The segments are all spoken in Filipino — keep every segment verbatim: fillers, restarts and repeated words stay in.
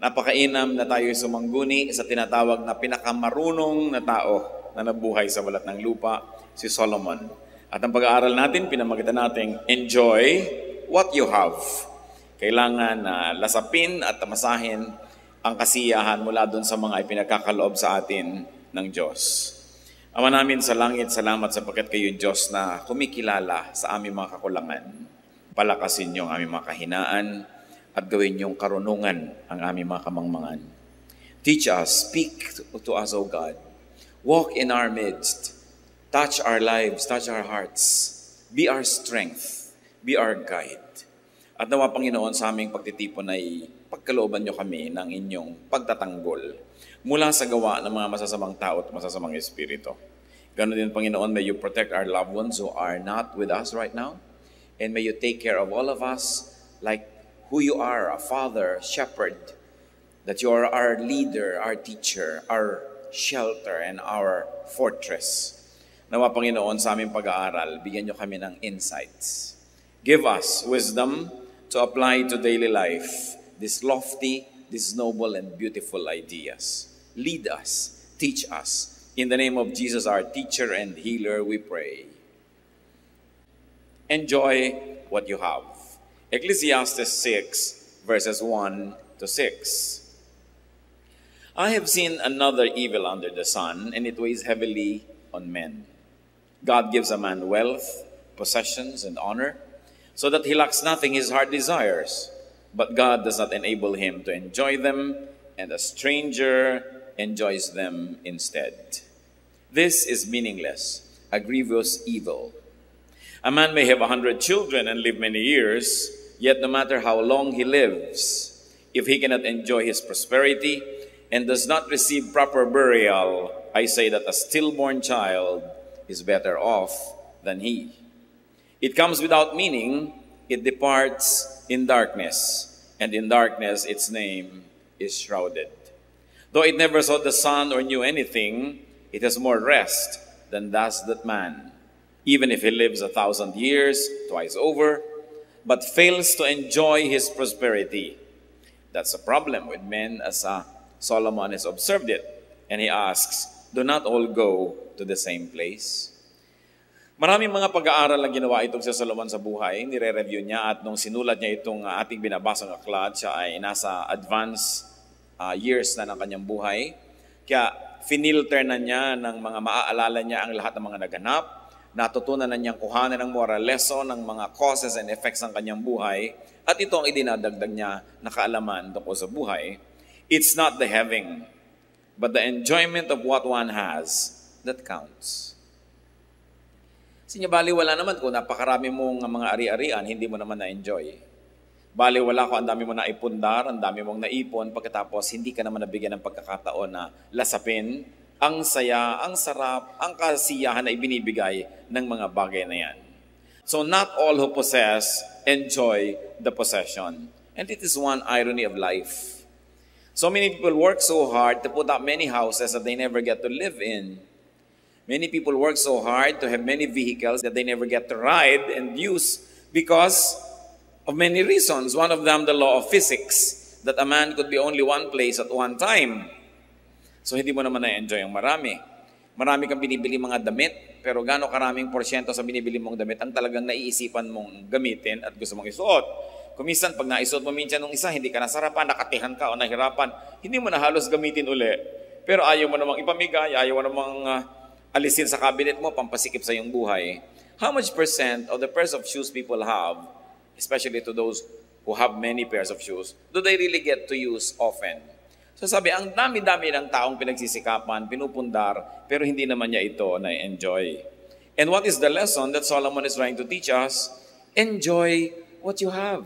Napakainam na tayo'y sumangguni sa tinatawag na pinakamarunong na tao na nabuhay sa balat ng lupa, si Solomon. At ang pag-aaral natin, pinamagitan natin, enjoy what you have. Kailangan na uh, lasapin at tamasahin ang kasiyahan mula doon sa mga ipinagkakaloob sa atin ng Diyos. Ama namin sa langit, salamat sapagkat kayo Diyos na kumikilala sa aming mga kakulangan. Palakasin niyo ang aming mga kahinaan at gawin niyong karunungan ang aming mga kamangmangan. Teach us, speak to us, O God. Walk in our midst. Touch our lives, touch our hearts. Be our strength, be our guide. At nawa, Panginoon, sa aming pagtitipon ay pagkalooban niyo kami ng inyong pagtatanggol mula sa gawa ng mga masasamang tao at masasamang espiritu. Ganon din, Panginoon, may you protect our loved ones who are not with us right now. And may you take care of all of us like who you are, a father, shepherd, that you are our leader, our teacher, our shelter, and our fortress. Nawa, Panginoon, sa aming pag-aaral, bigyan niyo kami ng insights. Give us wisdom to apply to daily life these lofty, these noble, and beautiful ideas. Lead us, teach us. In the name of Jesus, our teacher and healer, we pray. Enjoy what you have. Ecclesiastes six, verses one to six. I have seen another evil under the sun, and it weighs heavily on men. God gives a man wealth, possessions, and honor, so that he lacks nothing his heart desires. But God does not enable him to enjoy them, and a stranger enjoys them instead. This is meaningless, a grievous evil. A man may have a hundred children and live many years, yet no matter how long he lives, if he cannot enjoy his prosperity and does not receive proper burial, I say that a stillborn child is better off than he. It comes without meaning, it departs in darkness, and in darkness its name is shrouded. Though it never saw the sun or knew anything, it has more rest than does that man, even if he lives a thousand years twice over, but fails to enjoy his prosperity. That's a problem with men, as uh, Solomon has observed it. And he asks, do not all go to the same place? Maraming mga pag-aaral ang ginawa itong si Solomon sa buhay. Nire-review niya, at nung sinulat niya itong uh, ating binabasang aklat, siya ay nasa advanced uh, years na ng kanyang buhay. Kaya finilter na niya ng mga maaalala niya ang lahat ng mga naganap. Natutunan na niyang kuhanan ng moral lesson ng mga causes and effects ng kanyang buhay. At ito ang idinadagdag niya na kaalaman tungkol sa buhay. It's not the having, but the enjoyment of what one has that counts. Sinya, baliwala naman kung napakarami mong mga ari-arian, hindi mo naman na-enjoy. Baliwala ko, ang dami mo na ipundar, ang dami mong naipon, pagkatapos hindi ka naman nabigyan ng pagkakataon na lasapin ang saya, ang sarap, ang kasiyahan na ibinibigay ng mga bagay na yan. So not all who possess enjoy the possession. And it is one irony of life. So many people work so hard to put up many houses that they never get to live in. Many people work so hard to have many vehicles that they never get to ride and use because of many reasons. One of them, the law of physics, that a man could be only one place at one time. So hindi mo naman na-enjoy ang marami. Marami kang binibili mga damit, pero gaano karaming porsyento sa binibili mong damit ang talagang naiisipan mong gamitin at gusto mong isuot. Kung minsan, pag naisuot mo minsan ng isa, hindi ka nasarapan, nakatihan ka o nahirapan, hindi mo na halos gamitin uli. Pero ayaw mo namang ipamigay, ayaw mo namang uh, alisin sa cabinet mo, pampasikip sa iyong buhay. How much percent of the pairs of shoes people have, especially to those who have many pairs of shoes, do they really get to use often? So sabi, ang dami-dami ng taong pinagsisikapan, pinupundar, pero hindi naman niya ito na-enjoy. And what is the lesson that Solomon is trying to teach us? Enjoy what you have.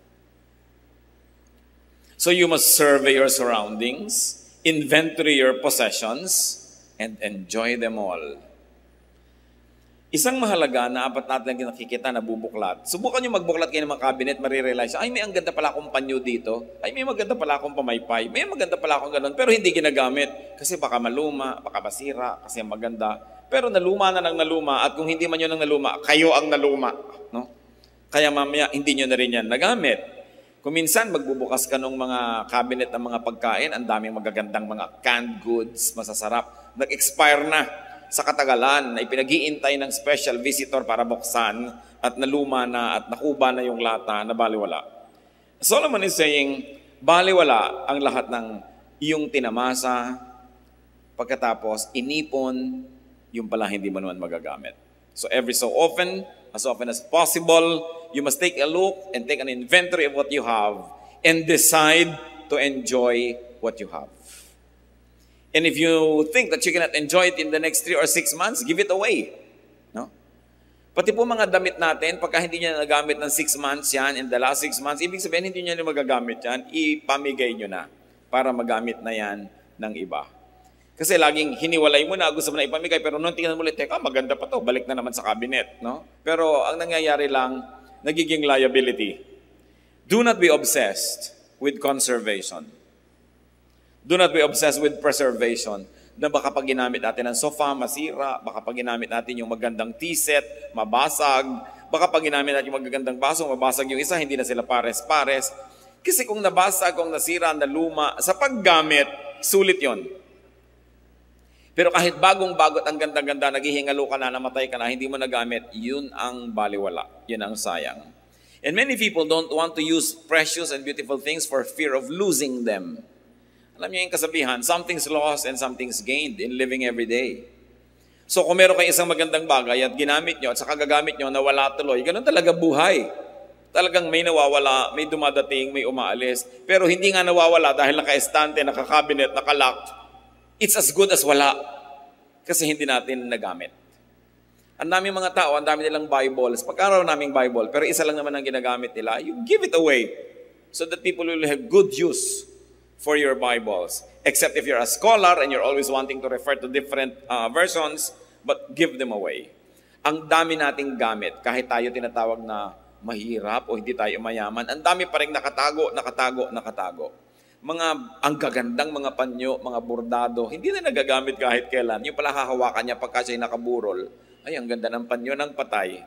So you must survey your surroundings, inventory your possessions, and enjoy them all. Isang mahalaga na apat natin nakikita na bubuklat. Subukan nyo magbuklat kayo ng mga cabinet, marirealize, ay may ang ganda pala akong panyo dito, ay may maganda pala akong pamaypay, may maganda pala akong ganun, pero hindi ginagamit. Kasi baka maluma, baka basira, kasi maganda. Pero naluma na ng naluma, at kung hindi man yun ang naluma, kayo ang naluma. No? Kaya mamaya, hindi nyo na rin yan nagamit. Kung minsan magbubukas ka ng mga cabinet ng mga pagkain, ang daming magagandang mga canned goods, masasarap, nag-expire na sa katagalan na ipinag-iintay ng special visitor para buksan at naluma na at nakuba na yung lata na baliwala. Solomon is saying, baliwala ang lahat ng iyong tinamasa, pagkatapos inipon, yung pala hindi mo naman magagamit. So every so often, as often as possible, you must take a look and take an inventory of what you have and decide to enjoy what you have. And if you think that you cannot enjoy it in the next three or six months, give it away. No? Pati po mga damit natin, pagka hindi nyo nagamit ng six months yan, in the last six months, ibig sabihin hindi nyo na magagamit yan, ipamigay nyo na para magamit na yan ng iba. Kasi laging hiniwalay mo na, gusto mo na ipamigay, pero nung tingnan mo ulit, teka, maganda pa to, balik na naman sa cabinet. No? Pero ang nangyayari lang, nagiging liability. Do not be obsessed with conservation. Do not be obsessed with preservation. Na baka pag ginamit natin ng sofa, masira, baka pag ginamit natin yung magandang tea set, mabasag, baka pag ginamit natin yung magagandang baso, mabasag yung isa, hindi na sila pares-pares. Kasi kung nabasag, kung nasira, naluma, sa paggamit, sulit yon. Pero kahit bagong-bagot ang ganda-ganda, naghihingalo ka na, namatay ka na, hindi mo nagamit, yun ang baliwala. Yun ang sayang. And many people don't want to use precious and beautiful things for fear of losing them. Alam niyo yung kasabihan, something's lost and something's gained in living every day. So kung meron kayo isang magandang bagay at ginamit nyo at saka gagamit nyo, nawala tuloy, ganun talaga buhay. Talagang may nawawala, may dumadating, may umaalis. Pero hindi nga nawawala dahil naka-estante, naka-cabinet, naka-lock. It's as good as wala. Kasi hindi natin nagamit. Ang daming mga tao, ang dami nilang Bibles. Pagkaraw naming Bible, pero isa lang naman ang ginagamit nila, you give it away so that people will have good use for your Bibles. Except if you're a scholar and you're always wanting to refer to different uh, versions, but give them away. Ang dami nating gamit, kahit tayo tinatawag na mahirap o hindi tayo mayaman, ang dami pa rin nakatago, nakatago, nakatago. Mga ang gagandang mga panyo, mga bordado, hindi na nagagamit kahit kailan. Yung pala hahawakan niya pagka siya'y nakaburol. Ay, ang ganda ng panyo ng patay.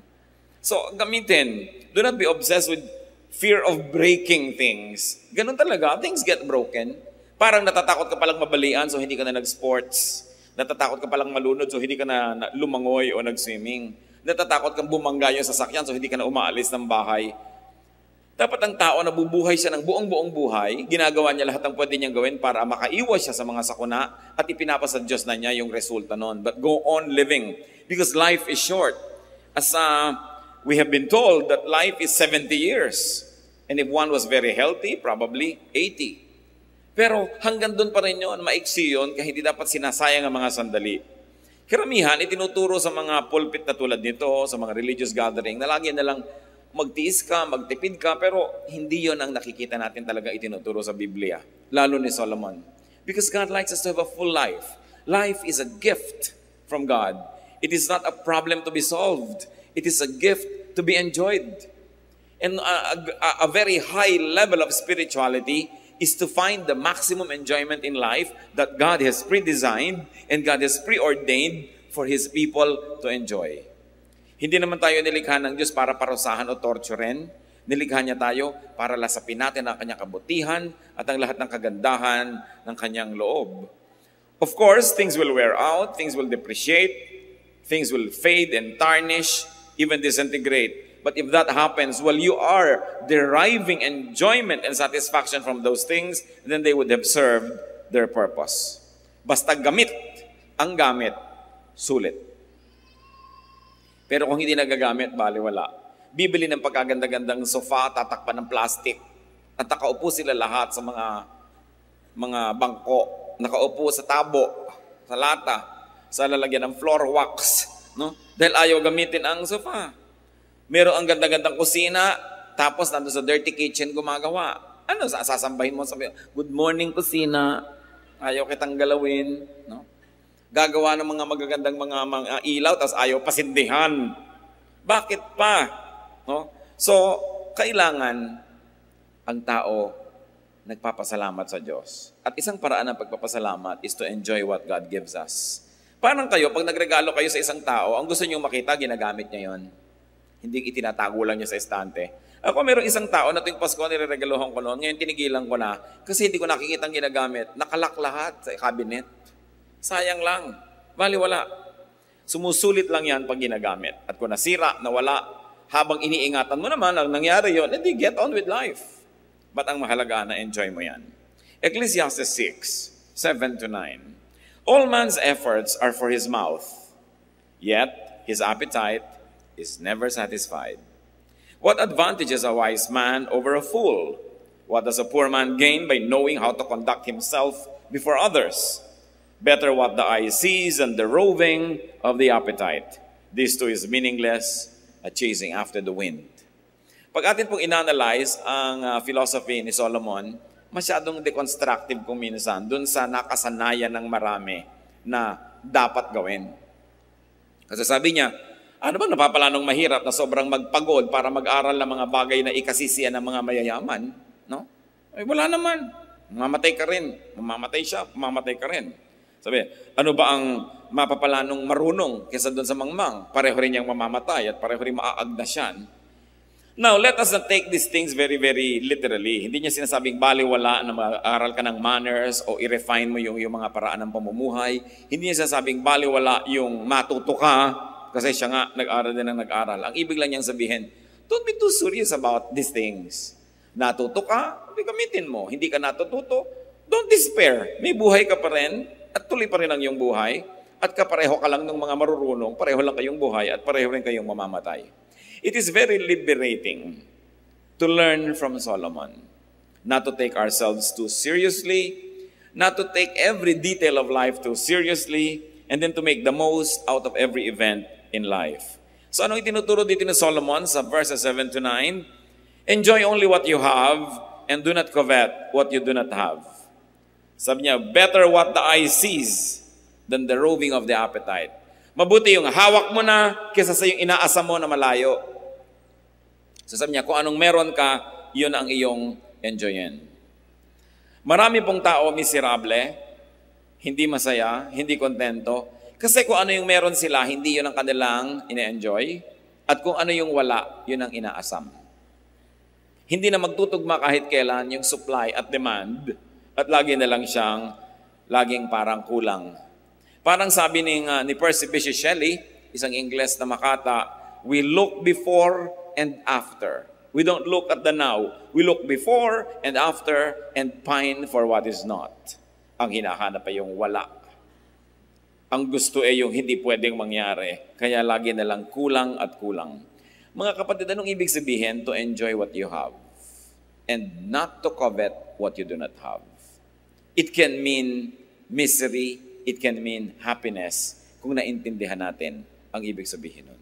So, gamitin. Do not be obsessed with fear of breaking things. Ganun talaga. Things get broken. Parang natatakot ka palang mabalian, so hindi ka na nag-sports. Natatakot ka palang malunod, so hindi ka na lumangoy o nag-swimming. Natatakot kang bumangga yung sasakyan, so hindi ka na umaalis ng bahay. Dapat ang tao na bubuhay siya ng buong-buong buhay, ginagawa niya lahat ng pwede niyang gawin para makaiwas siya sa mga sakuna at ipinapasa Diyos na niya yung resulta nun. But go on living because life is short. As uh, we have been told that life is seventy years. And if one was very healthy, probably eighty. Pero hanggang doon pa rin yun, maiksi yun, kaya hindi dapat sinasayang ang mga sandali. Karamihan, itinuturo sa mga pulpit na tulad nito, sa mga religious gathering, na lagi na lang magtiis ka, magtipid ka, pero hindi yon ang nakikita natin talaga itinuturo sa Biblia, lalo ni Solomon. Because God likes us to have a full life. Life is a gift from God. It is not a problem to be solved. It is a gift to be enjoyed. And a, a, a very high level of spirituality is to find the maximum enjoyment in life that God has pre-designed and God has preordained for His people to enjoy. Hindi naman tayo nilikha ng Diyos para parusahan o torturen. Nilikha niya tayo para lasapin natin ang kanyang kabutihan at ang lahat ng kagandahan ng kanyang loob. Of course, things will wear out, things will depreciate, things will fade and tarnish, even disintegrate. But if that happens, while you are deriving enjoyment and satisfaction from those things, then they would have served their purpose. Basta gamit ang gamit, sulit. Pero kung hindi nagagamit, baliwala. Bibili ng pagkaganda-gandang sofa, tatakpan ng plastic, at nakaupo sila lahat sa mga mga bangko, nakaupo sa tabo, sa lata, sa lalagyan ng floor wax, no? Dahil ayaw gamitin ang sofa. Meron ang ganda-gandang kusina, tapos nandun sa dirty kitchen gumagawa. Ano, sasambahin mo, sabi, good morning kusina, ayaw kitang galawin, no? Gagawa ng mga magagandang mga, mga ilaw, tapos ayaw pasindihan. Bakit pa? No? So, kailangan ang tao nagpapasalamat sa Diyos. At isang paraan ng pagpapasalamat is to enjoy what God gives us. Parang kayo, pag nagregalo kayo sa isang tao, ang gusto niyong makita, ginagamit niya yon. Hindi itinatago lang niya sa estante. Ako mayroong isang tao na tuwing Pasko nireregaluhan ko noon, ngayon tinigilan ko na kasi hindi ko nakikita ang ginagamit. Nakalak lahat sa cabinet. Sayang lang. Baliwala. Sumusulit lang yan pag ginagamit. At kung nasira, nawala, habang iniingatan mo naman ang nangyari yon, edi get on with life. But ang mahalaga na enjoy mo yan. Ecclesiastes six, seven to nine. All man's efforts are for his mouth, yet his appetite is never satisfied. What advantage is a wise man over a fool? What does a poor man gain by knowing how to conduct himself before others? Better what the eye sees than the roving of the appetite. This too is meaningless, a chasing after the wind. Pag atin pong inanalyze ang uh, philosophy ni Solomon, masyadong deconstructive kung minsan dun sa nakasanayan ng marami na dapat gawin. Kasi sabi niya, ano bang napapalanong mahirap na sobrang magpagod para mag-aral ng mga bagay na ikasisiyan ng mga mayayaman? No? Ay, wala naman. Mamamatay ka rin. Mamamatay siya, mamamatay ka rin. Sabi, ano ba ang mapapalanong marunong kaysa doon sa mangmang? Pareho rin niyang mamamatay at pareho rin maaagdasyan. Now, let us not take these things very, very literally. Hindi niya sinasabing baliwala na mag-aral ka ng manners o i-refine mo yung, yung mga paraan ng pamumuhay. Hindi niya sinasabing baliwala yung matuto ka kasi siya nga nag-aral din ang nag-aral. Ang ibig lang niyang sabihin, don't be too serious about these things. Natuto ka, gamitin mo. Hindi ka natututo, don't despair. May buhay ka pa rin at tuloy pa rin ang iyong buhay at kapareho ka lang ng mga marurunong, pareho lang kayong buhay at pareho rin kayong mamamatay. It is very liberating to learn from Solomon. Not to take ourselves too seriously, not to take every detail of life too seriously, and then to make the most out of every event in life. So ano itinuturo dito ni Solomon sa verses seven to nine? Enjoy only what you have and do not covet what you do not have. Sabi niya, better what the eye sees than the roving of the appetite. Mabuti yung hawak mo na kaysa sa yung inaasam mo na malayo. So sabi niya, kung anong meron ka, yun ang iyong enjoyin. Marami pong tao miserable, hindi masaya, hindi kontento. Kasi kung ano yung meron sila, hindi yun ang kanilang ine-enjoy. At kung ano yung wala, yun ang inaasam. Hindi na magtutugma kahit kailan yung supply at demand at lagi na lang siyang laging parang kulang. Parang sabi ni, uh, ni Percy Bysshe Shelley, isang Ingles na makata, we look before and after. We don't look at the now. We look before and after and pine for what is not. Ang hinahanap ay yung wala. Ang gusto ay yung hindi pwedeng mangyari. Kaya lagi na lang kulang at kulang. Mga kapatid, anong ibig sabihin? To enjoy what you have. And not to covet what you do not have. It can mean misery. It can mean happiness. Kung naintindihan natin ang ibig sabihin nun.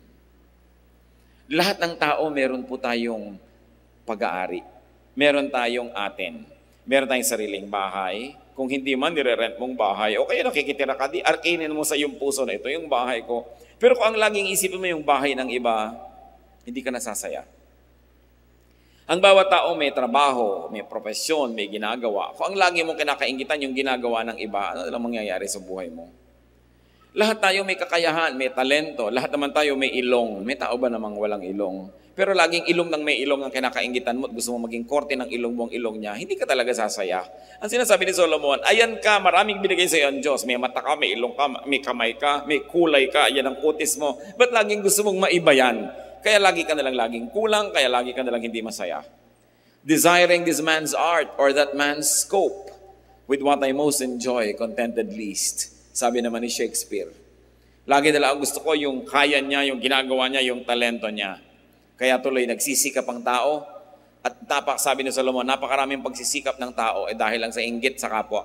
Lahat ng tao, meron po tayong pag-aari. Meron tayong atin. Meron tayong sariling bahay. Kung hindi man, nire-rent mong bahay, o kaya nakikitira ka, di arkinin mo sa iyong puso na ito, yung bahay ko. Pero kung ang laging isipin mo yung bahay ng iba, hindi ka nasasaya. Ang bawat tao may trabaho, may profesyon, may ginagawa. Kung ang lagi mong kinakaingitan yung ginagawa ng iba, ano lang mangyayari sa buhay mo? Lahat tayo may kakayahan, may talento. Lahat naman tayo may ilong. May tao ba namang walang ilong? Pero laging ilong ng may ilong ang kinakaingitan mo at gusto mo maging korte ng ilong mo ang ilong niya, hindi ka talaga sasaya. Ang sinasabi ni Solomon, ayan ka, maraming binigay sa iyo ang Diyos. May mata ka, may ilong ka, may kamay ka, may kulay ka, yan ang kutis mo. Ba't laging gusto mong maiba yan? Kaya lagi ka nalang laging kulang, kaya lagi ka nalang hindi masaya. Desiring this man's art or that man's scope, with what I most enjoy, contented least. Sabi naman ni Shakespeare. Lagi nila ang gusto ko yung kaya niya, yung ginagawa niya, yung talento niya. Kaya tuloy nagsisikap ang tao. At tapak, sabi ni Solomon, napakaraming pagsisikap ng tao eh dahil lang sa inggit sa kapwa.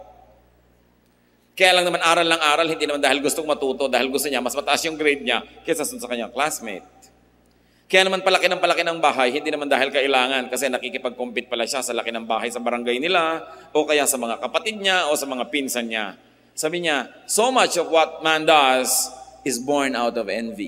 Kaya lang naman aral lang aral, hindi naman dahil gustong matuto, dahil gusto niya, mas mataas yung grade niya kaysa sa kanyang classmate. Kaya naman palaki ng palaki ng bahay, hindi naman dahil kailangan kasi nakikipag-compete pala siya sa laki ng bahay sa barangay nila o kaya sa mga kapatid niya o sa mga pinsan niya. Sabi niya, so much of what man does is born out of envy.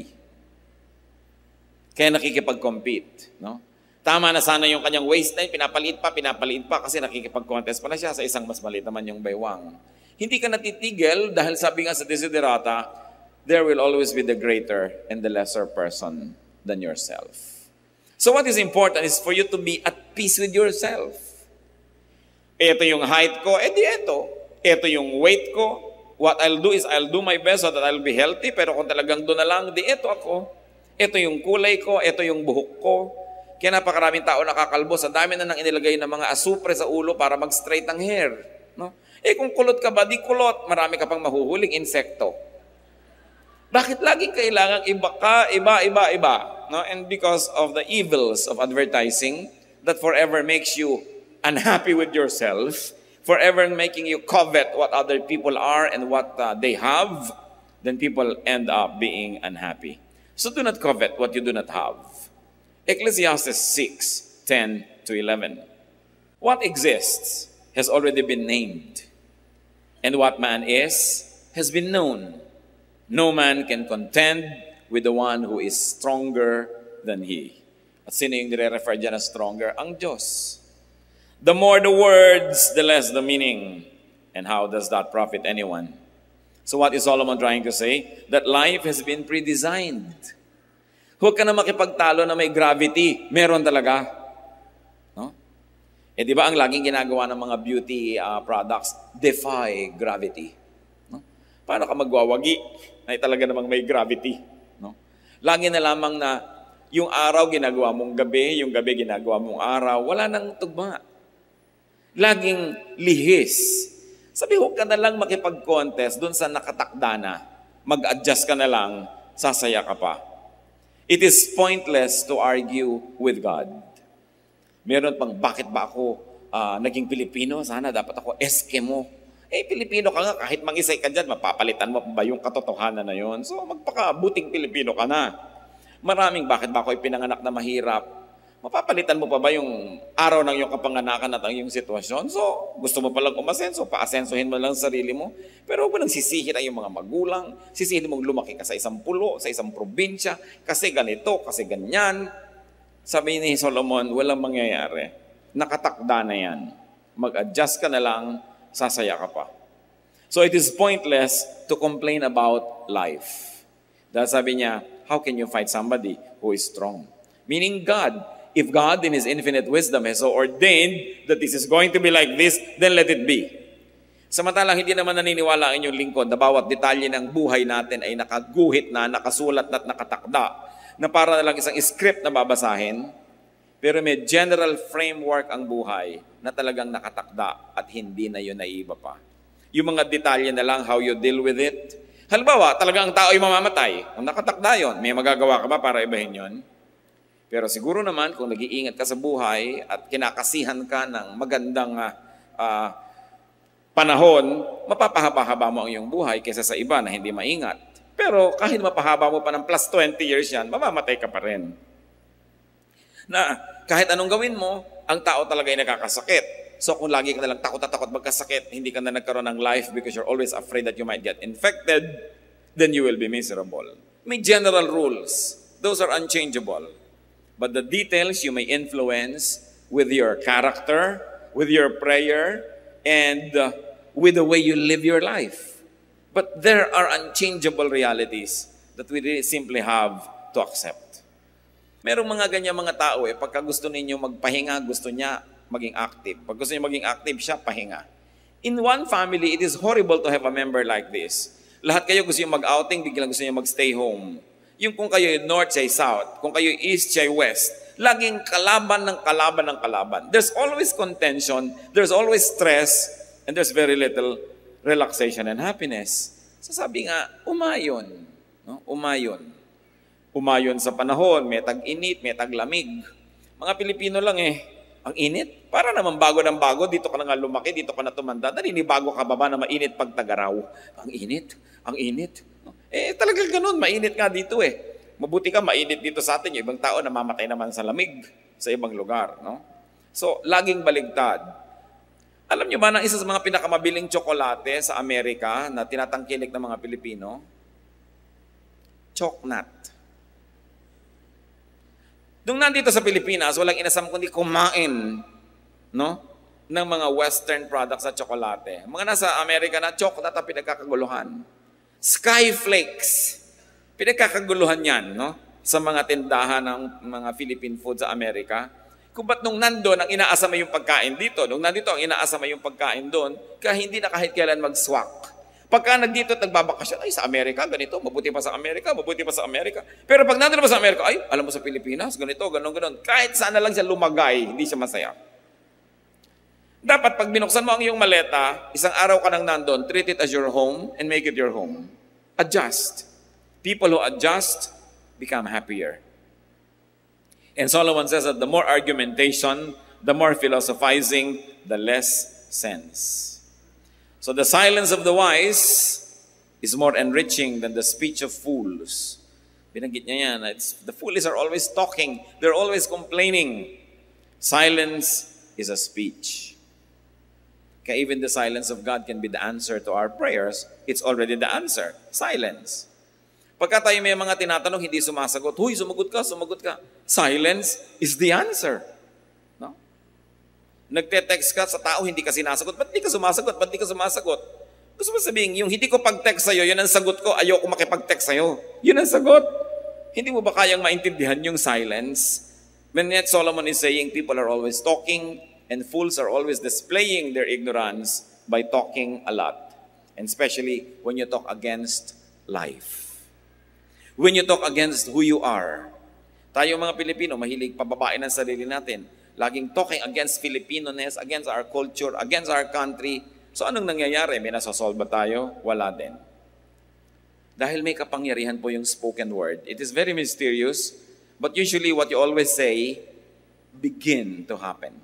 Kaya nakikipag-compete. No? Tama na sana yung kanyang waistline, pinapaliit pa, pinapaliit pa kasi nakikipag-contest pala siya sa isang mas maliit naman yung baywang. Hindi ka natitigil dahil sabi nga sa Desiderata, there will always be the greater and the lesser person than yourself. So what is important is for you to be at peace with yourself. Ito yung height ko, edi ito. Ito yung weight ko. What I'll do is I'll do my best so that I'll be healthy, pero kung talagang doon na lang, di ito ako. Ito yung kulay ko, ito yung buhok ko. Kaya napakaraming tao nakakalbo. Sa dami na nang inilagay ng mga asupre sa ulo para mag-straight ang hair. No? Eh kung kulot ka ba, di kulot. Marami ka pang mahuhuling insekto. Bakit laging kailangan iba ka, iba, iba, iba? No? And because of the evils of advertising that forever makes you unhappy with yourself, forever making you covet what other people are and what uh, they have, then people end up being unhappy. So do not covet what you do not have. Ecclesiastes six, ten to eleven. What exists has already been named, and what man is has been known. No man can contend with the one who is stronger than he. At sino yung nire-refer dyan na stronger? Ang Diyos. The more the words, the less the meaning. And how does that profit anyone? So what is Solomon trying to say? That life has been pre-designed. Huwag ka na makipagtalo na may gravity. Meron talaga. No? Eh di ba ang laging ginagawa ng mga beauty uh, products? Defy gravity. No? Paano ka magwawagi? Ay talaga namang may gravity. No? Lagi na lamang na yung araw ginagawa mong gabi, yung gabi ginagawa mong araw, wala nang tugma. Laging lihis. Sabi, huwag ka na lang makipag-contest dun sa nakatakda na. Mag-adjust ka na lang, sasaya ka pa. It is pointless to argue with God. Meron pang, bakit ba ako uh, naging Pilipino? Sana dapat ako Eskimo. Eh, Pilipino ka nga, kahit mangisay ka dyan, mapapalitan mo ba yung katotohanan na yon? So, magpakabuting Pilipino ka na. Maraming, bakit ba ako ipinanganak na mahirap? Mapapalitan mo pa ba yung araw ng iyong kapanganakan at ang iyong sitwasyon? So, gusto mo palang umasenso, paasensohin mo lang sarili mo. Pero huwag mo nang sisihin ang iyong mga magulang, sisihin mong lumaki ka sa isang pulo, sa isang probinsya, kasi ganito, kasi ganyan. Sabi ni Solomon, walang mangyayari. Nakatakda na yan. Mag-adjust ka na lang, sasaya ka pa. So it is pointless to complain about life. Dahil sabi niya, how can you fight somebody who is strong? Meaning God, if God in His infinite wisdom has so ordained that this is going to be like this, then let it be. Samantalang hindi naman naniniwala ang inyong lingkod na bawat detalye ng buhay natin ay nakaguhit na, nakasulat na at nakatakda, na para na lang isang script na babasahin, pero may general framework ang buhay na talagang nakatakda at hindi na yun naiiba pa. Yung mga detalye na lang, how you deal with it. Halimbawa, talagang ang tao ay mamamatay. Kung nakatakda yun, may magagawa ka ba para ibahin yun? Pero siguro naman, kung nag-iingat ka sa buhay at kinakasihan ka ng magandang uh, uh, panahon, mapapahaba-haba mo ang iyong buhay kaysa sa iba na hindi maingat. Pero kahit mapahaba mo pa ng plus twenty years yan, mamamatay ka pa rin. Na kahit anong gawin mo, ang tao talaga ay nakakasakit. So kung lagi ka nalang takot at takot magkasakit, hindi ka na nagkaroon ng life because you're always afraid that you might get infected, then you will be miserable. May general rules. Those are unchangeable. But the details you may influence with your character, with your prayer, and uh, with the way you live your life. But there are unchangeable realities that we really simply have to accept. Merong mga ganyan mga tao eh, pagka gusto ninyo magpahinga, gusto niya maging active. Pag gusto niya maging active, siya pahinga. In one family, it is horrible to have a member like this. Lahat kayo gusto niyo mag-outing, biglang gusto niyo mag-stay home. Yung kung kayo north, siya south. Kung kayo east, siya west. Laging kalaban ng kalaban ng kalaban. There's always contention, there's always stress, and there's very little relaxation and happiness. So sabi nga, umayon. No? Umayon. Umayon sa panahon, may tag-init, may tag-lamig. Mga Pilipino lang eh, ang init. Para naman bago ng bago, dito ka na nga lumaki, dito ka na tumanda. Naninibago ka ba ba na mainit pag tagaraw? Ang init, ang init. Eh talagang ganun, mainit nga dito eh. Mabuti ka, mainit dito sa atin. Yung ibang tao namamatay naman sa lamig sa ibang lugar. No? So, laging baligtad. Alam niyo ba na isa sa mga pinakamabiling tsokolate sa Amerika na tinatangkilik ng mga Pilipino? Choknat. Nung nandito sa Pilipinas, walang inasam kundi kumain, no, ng mga Western products sa tsokolate. Mga nasa Amerika na, chocolate ang pinagkakaguluhan. Skyflakes. Pinagkakaguluhan yan, no? sa mga tindahan ng mga Philippine food sa Amerika, kung ba't nung nandun ang inaasama yung pagkain dito, nung nandito ang inaasama yung pagkain doon, kaya hindi na kahit kailan mag-swak. Pagka nagdito at nagbabakasyon, ay sa Amerika, ganito, mabuti pa sa Amerika, mabuti pa sa Amerika. Pero pag nandun pa sa Amerika, ay, alam mo sa Pilipinas, ganito, ganon, ganon. Kahit saan na lang siya lumagay, hindi siya masaya. Dapat pag binuksan mo ang iyong maleta, isang araw ka nang nandun, treat it as your home and make it your home. Adjust. People who adjust become happier. And Solomon says that the more argumentation, the more philosophizing, the less sense. So the silence of the wise is more enriching than the speech of fools. Binanggit niya yan. It's, the foolish are always talking. They're always complaining. Silence is a speech. Kaya even the silence of God can be the answer to our prayers. It's already the answer. Silence. Pagka tayo may mga tinatanong, hindi sumasagot. Huy, sumagot ka, sumagot ka. Silence is the answer. No? Nagte-text ka sa tao, hindi ka sinasagot. Ba't di ka sumasagot? Ba't di ka sumasagot? Gusto mo sabihin, yung hindi ko pag-text sa'yo, yun ang sagot ko, ayoko makipag-text sa'yo. Yun ang sagot. Hindi mo ba kayang maintindihan yung silence? When yet Solomon is saying, people are always talking, and fools are always displaying their ignorance by talking a lot. And especially when you talk against life. When you talk against who you are. Tayo mga Pilipino, mahilig pababain ang sarili natin. Laging talking against Filipino-ness, against our culture, against our country. So anong nangyayari? May nasasolve ba tayo? Wala din. Dahil may kapangyarihan po yung spoken word. It is very mysterious, but usually what you always say, begin to happen.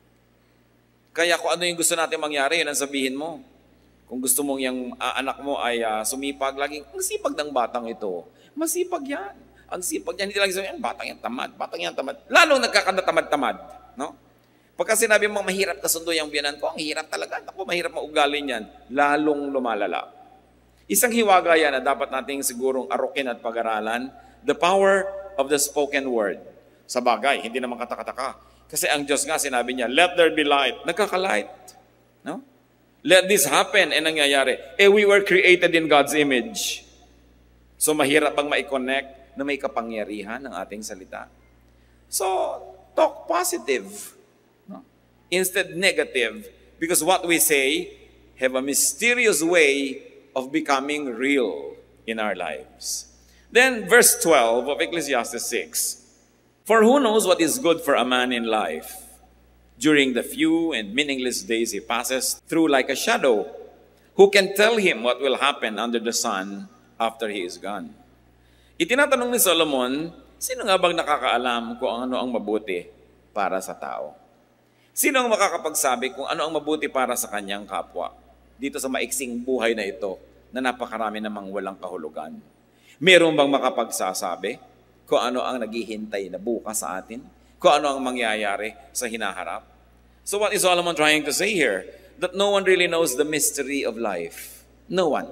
Kaya kung ano yung gusto natin mangyari, yun ang sabihin mo. Kung gusto mong yung uh, anak mo ay uh, sumipag, laging, ang sipag ng batang ito. Masipag yan. Ang sipag yan. Hindi lang sabihin, batang yan tamad, batang yan tamad. Lalong nagkakanatamad-tamad. No? Pagka sinabi mo, mahirap kasundo yung biyanan ko, ang hirap talaga. Ako, mahirap maugali niyan. Lalong lumalala. Isang hiwaga yan na dapat nating sigurong arukin at pag-aralan, the power of the spoken word. Sa bagay, hindi naman katakataka. Kasi ang Diyos nga, sinabi niya, let there be light. Nagkakalight. No? Let this happen. E nangyayari. Eh, we were created in God's image. So, mahirap bang ma-connect na may kapangyarihan ng ating salita? So, talk positive. No? Instead, negative. Because what we say have a mysterious way of becoming real in our lives. Then, verse twelve of Ecclesiastes six. For who knows what is good for a man in life? During the few and meaningless days he passes through like a shadow, who can tell him what will happen under the sun after he is gone? Itinatanong ni Solomon, sino nga bang nakakaalam kung ano ang mabuti para sa tao? Sino ang makakapagsabi kung ano ang mabuti para sa kanyang kapwa? Dito sa maiksing buhay na ito, na napakarami namang walang kahulugan. Meron bang makapagsasabi kung ano ang naghihintay na bukas sa atin? Kung ano ang mangyayari sa hinaharap? So what is Solomon trying to say here? That no one really knows the mystery of life. No one.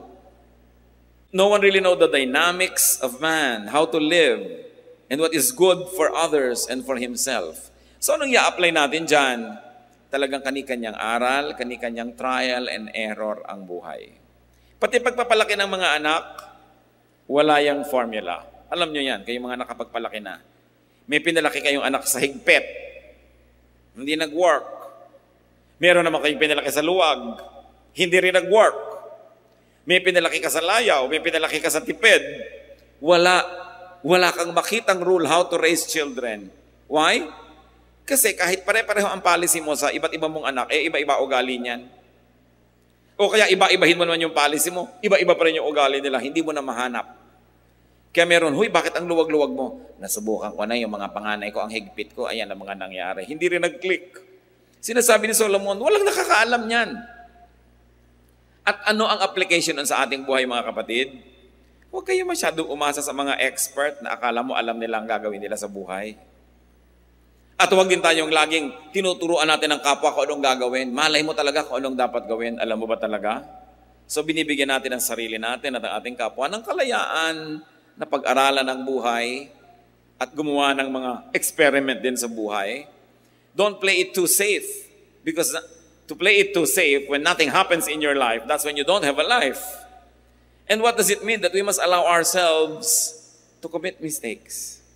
No one really knows the dynamics of man, how to live, and what is good for others and for himself. So anong i-apply natin dyan? Talagang kani-kanyang aral, kani-kanyang trial and error ang buhay. Pati pagpapalaki ng mga anak, wala yung formula. Alam nyo yan, kayong mga nakapagpalaki na. May pinalaki kayong anak sa higpit. Hindi nag-work. Meron naman kayong pinalaki sa luwag. Hindi rin nag-work. May pinalaki ka sa layaw, may pinalaki ka sa tipid. Wala. Wala kang makitang rule how to raise children. Why? Kasi kahit pare-pareho ang policy mo sa iba't ibang mong anak, eh iba-iba ugali niyan. O kaya iba-ibahin mo naman yung policy mo, iba-iba pa rin yung ugali nila, hindi mo na mahanap. Kaya meron, huy, bakit ang luwag-luwag mo? Nasubukan ko na yung mga panganay ko, ang higpit ko, ayan ang mga nangyari. Hindi rin nag-click. Sinasabi ni Solomon, walang nakakaalam niyan. At ano ang application sa ating buhay, mga kapatid? Huwag kayo masyadong umasa sa mga expert na akala mo alam nila ang gagawin nila sa buhay. At huwag din tayong laging tinuturuan natin ng kapwa kung anong gagawin. Malay mo talaga kung anong dapat gawin. Alam mo ba talaga? So binibigyan natin ang sarili natin at ang ating kapwa ng kalayaan na pag-aralan ng buhay at gumawa ng mga experiment din sa buhay. Don't play it too safe. Because to play it too safe, when nothing happens in your life, that's when you don't have a life. And what does it mean? That we must allow ourselves to commit mistakes.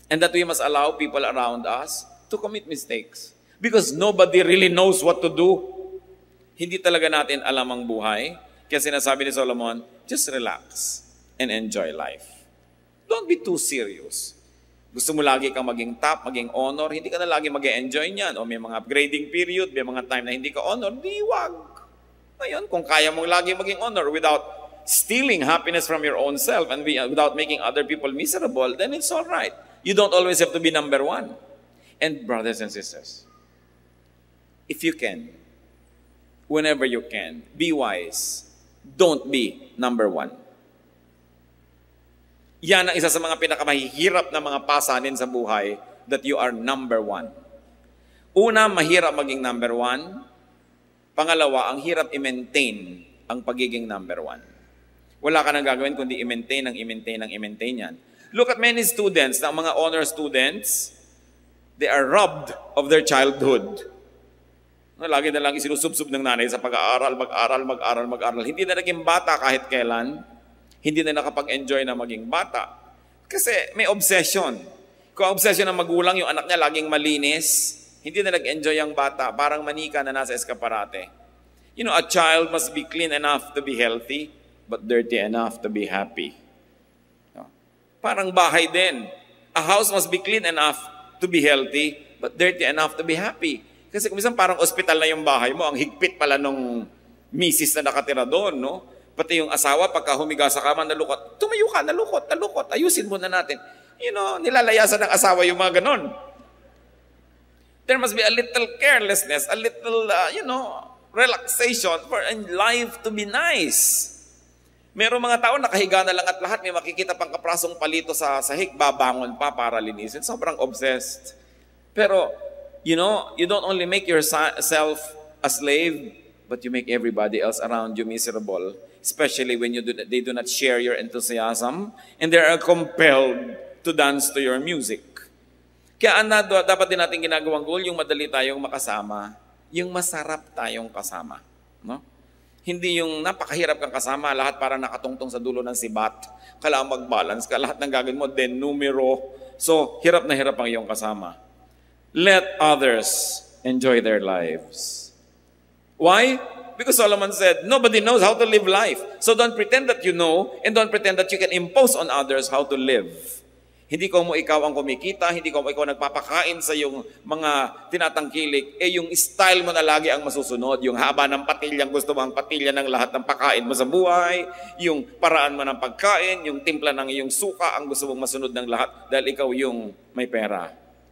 And that we must allow people around us to commit mistakes. Because nobody really knows what to do. Hindi talaga natin alam ang buhay. Kaya sinasabi ni Solomon, just relax and enjoy life. Don't be too serious. Gusto mo lagi kang maging top, maging honor, hindi ka na lagi mag-enjoy niyan. O may mga grading period, may mga time na hindi ka honor, di wag. Ngayon, kung kaya mong lagi maging honor without stealing happiness from your own self and without making other people miserable, then it's all right. You don't always have to be number one. And brothers and sisters, if you can, whenever you can, be wise. Don't be number one. Yan ang isa sa mga pinakamahihirap na mga pasanin sa buhay, that you are number one. Una, mahirap maging number one. Pangalawa, ang hirap i-maintain ang pagiging number one. Wala ka nang gagawin kundi i-maintain ang i-maintain ang i-maintain yan. Look at many students, na mga honor students, they are robbed of their childhood. Lagi na lang isinusubsub ng nanay sa pag-aaral, mag-aral, mag-aral, mag-aral. Hindi na naging bata kahit kailan. Hindi na nakapag-enjoy na maging bata. Kasi may obsession. Kung obsession ng magulang, yung anak niya laging malinis, hindi na nag-enjoy ang bata. Parang manika na nasa eskaparate. You know, a child must be clean enough to be healthy, but dirty enough to be happy. Parang bahay din. A house must be clean enough to be healthy, but dirty enough to be happy. Kasi kung minsan parang ospital na yung bahay mo, ang higpit pala nung misis na nakatira doon, no? Pati yung asawa, pagka humiga sa kama, nalukot. Tumayo ka, nalukot, nalukot. Ayusin muna natin. You know, nilalayasan ng asawa yung mga ganon. There must be a little carelessness, a little, uh, you know, relaxation for life to be nice. Merong mga tao, nakahiga na lang at lahat, may makikita pang kaprasong palito sa sahig, babangon pa para linisin. Sobrang obsessed. Pero, you know, you don't only make yourself a slave, but you make everybody else around you miserable, especially when you do, they do not share your enthusiasm and they are compelled to dance to your music. Kaya ano, dapat din natin ginagawang goal, yung madali tayong makasama, yung masarap tayong kasama. No? Hindi yung napakahirap kang kasama, lahat para nakatungtong sa dulo ng sibat, kailangan mag-balance ka, lahat ng gagawin mo, den numero. So, hirap na hirap ang iyong kasama. Let others enjoy their lives. Why? Because Solomon said, nobody knows how to live life. So don't pretend that you know, and don't pretend that you can impose on others how to live. Hindi ko mo ikaw ang kumikita, hindi ko mo ikaw nagpapakain sa yung mga tinatangkilik, eh yung style mo na lagi ang masusunod, yung haba ng patilyang gusto mo ang patilya ng lahat ng pakain mo sa buhay, yung paraan mo ng pagkain, yung timpla ng iyong suka ang gusto mong masunod ng lahat dahil ikaw yung may pera.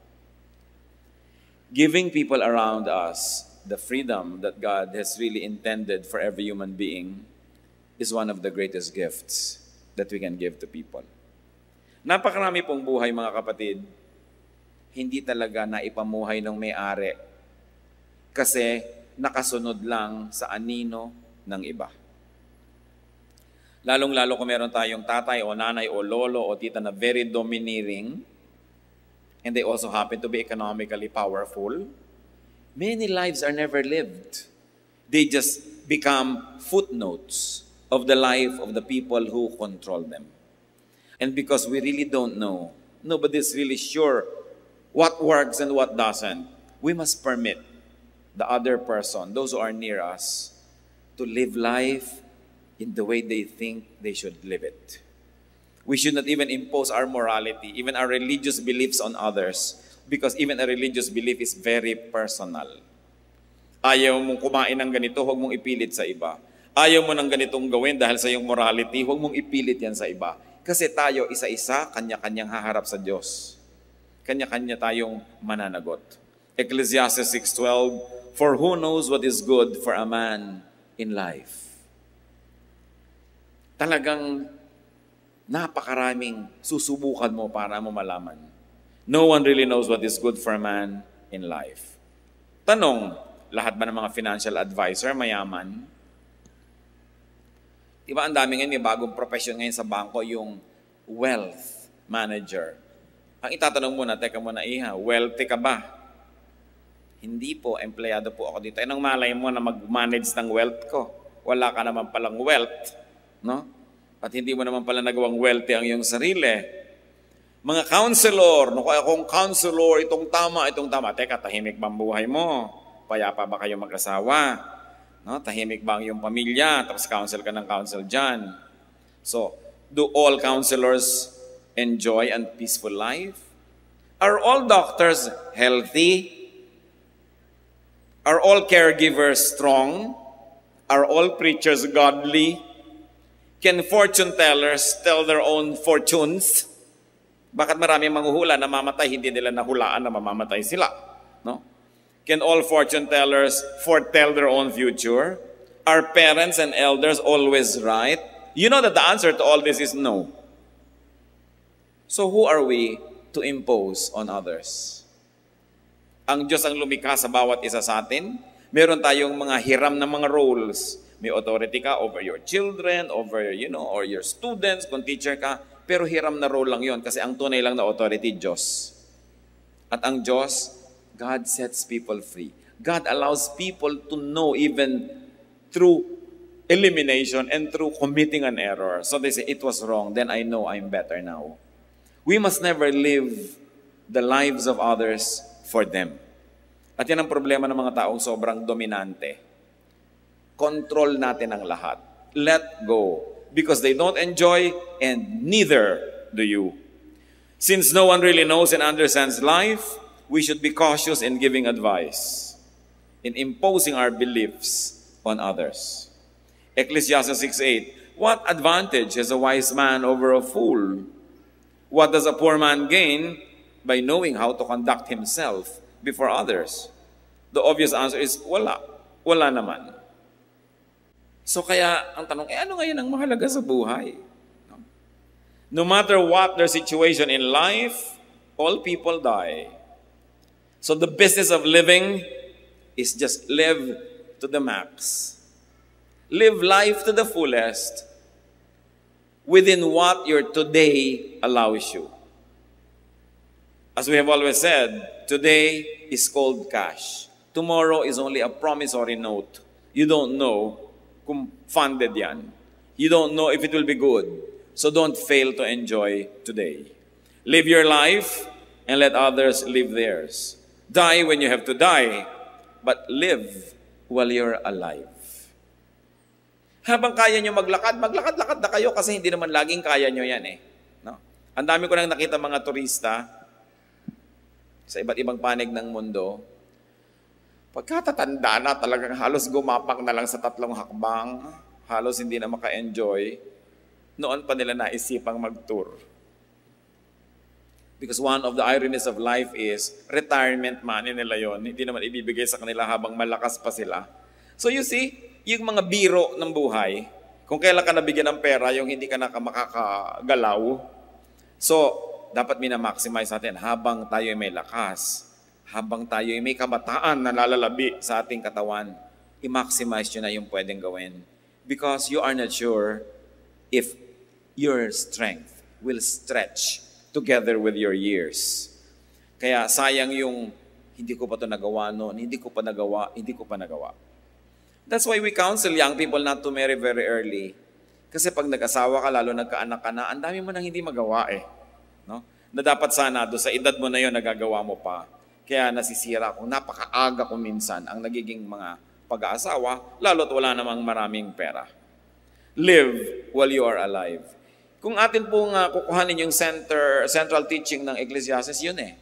Giving people around us the freedom that God has really intended for every human being is one of the greatest gifts that we can give to people. Napakarami pong buhay, mga kapatid, hindi talaga naipamuhay ng may-ari kasi nakasunod lang sa anino ng iba. Lalong-lalo kung meron tayong tatay o nanay o lolo o tita na very domineering, and they also happen to be economically powerful, many lives are never lived. They just become footnotes of the life of the people who control them. And because we really don't know, nobody's really sure what works and what doesn't, we must permit the other person, those who are near us, to live life in the way they think they should live it. We should not even impose our morality, even our religious beliefs on others, because even a religious belief is very personal. Ayaw mong kumain ng ganito, huwag mong ipilit sa iba. Ayaw mo ng ganitong gawin dahil sa iyong morality, huwag mong ipilit yan sa iba. Kasi tayo isa-isa, kanya-kanyang haharap sa Diyos. Kanya-kanya tayong mananagot. Ecclesiastes six twelve, for who knows what is good for a man in life? Talagang napakaraming susubukan mo para mo malaman. No one really knows what is good for a man in life. Tanong, lahat ba ng mga financial advisor mayaman? Diba ang dami ngayon, may bagong profession ngayon sa bangko, yung wealth manager. Ang itatanong muna, teka muna, iha, wealthy ka ba? Hindi po, empleyado po ako dito. Anong malay mo na mag-manage ng wealth ko? Wala ka naman palang wealth, no? At hindi mo naman pala nagawang wealthy ang iyong sarili. Mga counselor, no, kaya kung counselor, itong tama, itong tama. Teka, tahimik ba ang buhay mo? Payapa ba kayo mag-asawa? No, tahimik ba ang iyong pamilya? Tapos counsel ka ng counsel dyan. So, do all counselors enjoy a peaceful life? Are all doctors healthy? Are all caregivers strong? Are all preachers godly? Can fortune tellers tell their own fortunes? Bakit maraming manghuhula na mamatay, hindi nila nahulaan na mamamatay sila? No? Can all fortune tellers foretell their own future? Are parents and elders always right? You know that the answer to all this is no. So who are we to impose on others? Ang Diyos ang lumikha sa bawat isa sa atin. Meron tayong mga hiram na mga roles. May authority ka over your children, over, you know, or your students, kung teacher ka. Pero hiram na role lang yon kasi ang tunay lang na authority, Diyos. At ang Diyos, God sets people free. God allows people to know even through elimination and through committing an error. So they say, it was wrong, then I know I'm better now. We must never live the lives of others for them. At yan ang problema ng mga taong sobrang dominante. Control natin ang lahat. Let go. Because they don't enjoy and neither do you. Since no one really knows and understands life, we should be cautious in giving advice, in imposing our beliefs on others. Ecclesiastes six eight, what advantage has a wise man over a fool? What does a poor man gain by knowing how to conduct himself before others? The obvious answer is, wala. Wala naman. So kaya, ang tanong, eh ano ngayon ang mahalaga sa buhay? No? No matter what their situation in life, all people die. So the business of living is just live to the max. Live life to the fullest within what your today allows you. As we have always said, today is called cash. Tomorrow is only a promissory note. You don't know kung funded yan. You don't know if it will be good. So don't fail to enjoy today. Live your life and let others live theirs. Die when you have to die, but live while you're alive. Habang kaya nyo maglakad, maglakad-lakad na kayo kasi hindi naman laging kaya nyo yan eh. No? Ang dami ko nang nakita mga turista sa iba't ibang panig ng mundo. Pagkatatanda na, talagang halos gumapak na lang sa tatlong hakbang, halos hindi na maka-enjoy, noon pa nila naisipang mag-tour. Because one of the ironies of life is, retirement money nila yon, hindi naman ibibigay sa kanila habang malakas pa sila. So you see, yung mga biro ng buhay, kung kailan ka nabigyan ng pera, yung hindi ka na makakagalaw, so dapat minamaximize natin habang tayo may lakas. Habang tayo ay may kabataan na lalalabi sa ating katawan, i-maximize nyo na yung pwedeng gawin. Because you are not sure if your strength will stretch together with your years. Kaya sayang yung, hindi ko pa ito nagawa noon, hindi ko pa nagawa, hindi ko pa nagawa. That's why we counsel young people not to marry very early. Kasi pag nag-asawa ka, lalo nagkaanak ka na, ang dami mo nang hindi magawa eh. No? Na dapat sana, do sa edad mo na yun, nagagawa mo pa. Kaya nasisira kung napakaaga kung minsan ang nagiging mga pag-aasawa, lalo't wala namang maraming pera. Live while you are alive. Kung atin pong uh, kukuhanin yung center, central teaching ng Ecclesiastes, yun eh.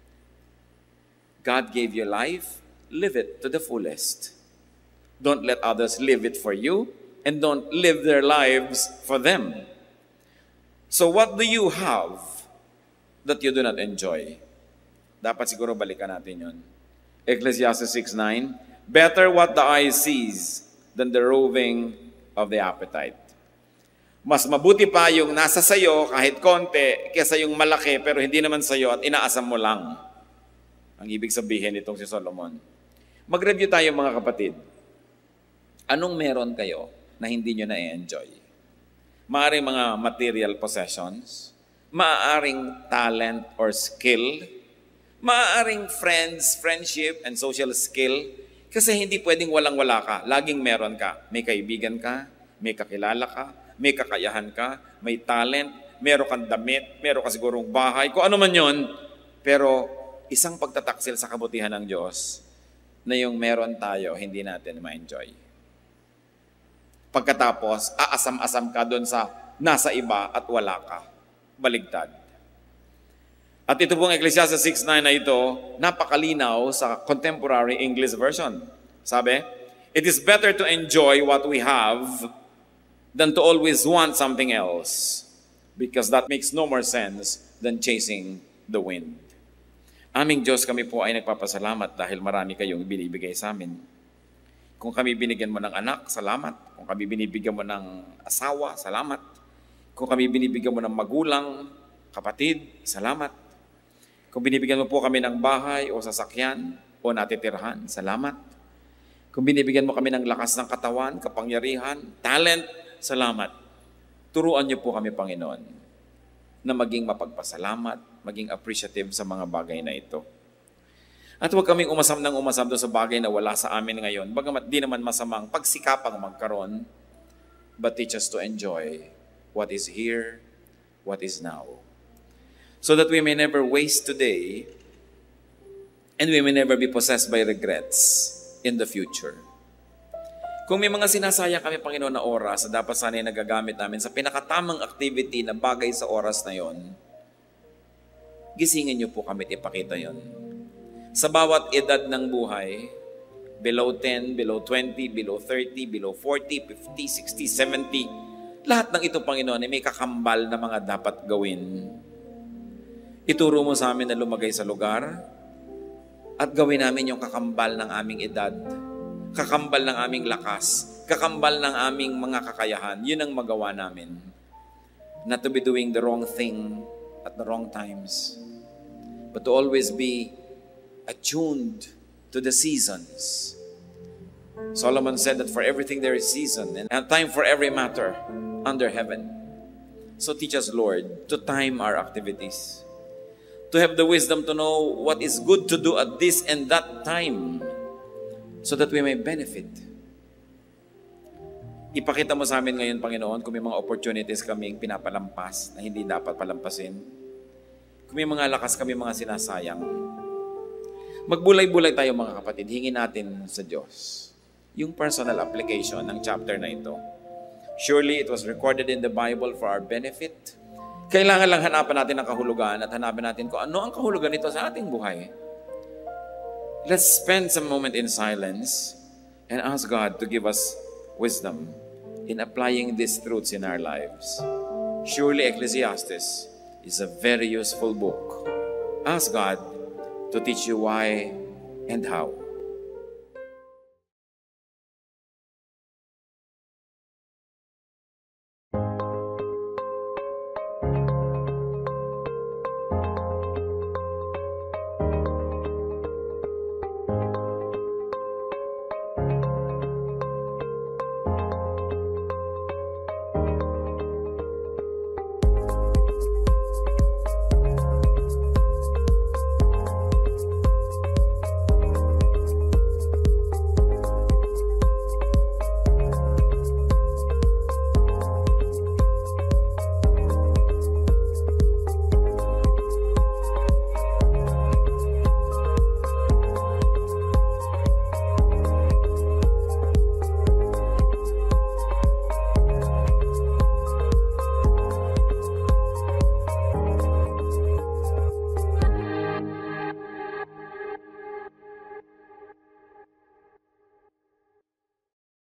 God gave you life, live it to the fullest. Don't let others live it for you, and don't live their lives for them. So what do you have that you do not enjoy? Dapat siguro balikan natin yun. Ecclesiastes six nine, better what the eye sees than the roving of the appetite. Mas mabuti pa yung nasa sayo kahit konti kesa yung malaki pero hindi naman sayo at inaasam mo lang. Ang ibig sabihin nitong si Solomon. Mag-review tayo mga kapatid. Anong meron kayo na hindi nyo na-enjoy? Maaring mga material possessions, maaring talent or skill, maaring friends, friendship, and social skill, kasi hindi pwedeng walang-wala ka. Laging meron ka. May kaibigan ka, may kakilala ka, may kakayahan ka, may talent, meron kang damit, meron ka sigurong bahay, kung ano man yon. Pero isang pagtataksil sa kabutihan ng Diyos na yung meron tayo, hindi natin ma-enjoy. Pagkatapos, aasam-asam ka doon sa nasa iba at wala ka. Baligtad. At ito pong Ecclesiastes six nine na ito, napakalinaw sa contemporary English version. Sabi, it is better to enjoy what we have than to always want something else, because that makes no more sense than chasing the wind. Aming Diyos, kami po ay nagpapasalamat dahil marami kayong binibigay sa amin. Kung kami binigyan mo ng anak, salamat. Kung kami binibigyan mo ng asawa, salamat. Kung kami binibigyan mo ng magulang, kapatid, salamat. Kung binibigyan mo po kami ng bahay o sasakyan o natitirhan, salamat. Kung binibigyan mo kami ng lakas ng katawan, kapangyarihan, talent, salamat. Turuan niyo po kami, Panginoon, na maging mapagpasalamat, maging appreciative sa mga bagay na ito. At huwag kaming umasam ng umasam doon sa bagay na wala sa amin ngayon, bagamat di naman masamang pagsikapang magkaroon, but teach us to enjoy what is here, what is now. So that we may never waste today, and we may never be possessed by regrets in the future. Kung may mga sinasayang kami, Panginoon, na oras, dapat sana yung nagagamit namin sa pinakatamang activity na bagay sa oras na yon, gisingin niyo po kami at ipakita yon. Sa bawat edad ng buhay, below ten, below twenty, below thirty, below forty, fifty, sixty, seventy, lahat ng ito, Panginoon, ay may kakambal na mga dapat gawin. Ituro mo sa amin na lumagay sa lugar at gawin namin yung kakambal ng aming edad, kakambal ng aming lakas, kakambal ng aming mga kakayahan. Yun ang magawa namin. Not to be doing the wrong thing at the wrong times, but to always be attuned to the seasons. Solomon said that for everything there is season and a time for every matter under heaven. So teach us, Lord, to time our activities, to have the wisdom to know what is good to do at this and that time, so that we may benefit. Ipakita mo sa amin ngayon, Panginoon, kung may mga opportunities kaming pinapalampas na hindi dapat palampasin. Kung may mga lakas kami mga sinasayang. Magbulay-bulay tayo, mga kapatid. Hingin natin sa Diyos yung personal application ng chapter na ito. Surely it was recorded in the Bible for our benefit. Kailangan lang hanapan natin ang kahulugan at hanapin natin kung ano ang kahulugan nito sa ating buhay. Let's spend some moment in silence and ask God to give us wisdom in applying these truths in our lives. Surely Ecclesiastes is a very useful book. Ask God to teach you why and how.